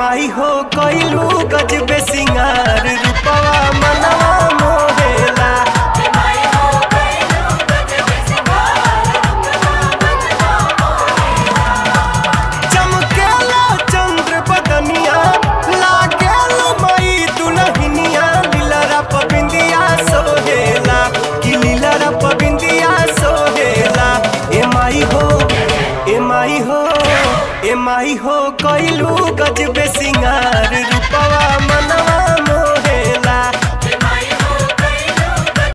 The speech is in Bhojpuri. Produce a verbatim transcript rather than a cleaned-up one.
माई हो कइलू गजबे सिंगार रूपवा मनवा मोहेला। चमकेला चंद्र बदनिया लागेला माई दुल्हनिया लीलरा पबिंदिया सोहेला कि लीलरा पबिंदिया सोहेला। ए माई हो ए माई हो ए माई हो कइलू गजबे सिंगार रूपवा मनवा